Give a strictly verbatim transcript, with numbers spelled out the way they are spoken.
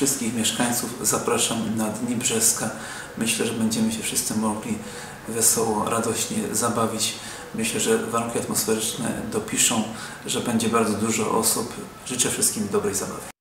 wszystkich mieszkańców zapraszam na Dni Brzeska. Myślę, że będziemy się wszyscy mogli wesoło, radośnie zabawić. Myślę, że warunki atmosferyczne dopiszą, że będzie bardzo dużo osób. Życzę wszystkim dobrej zabawy.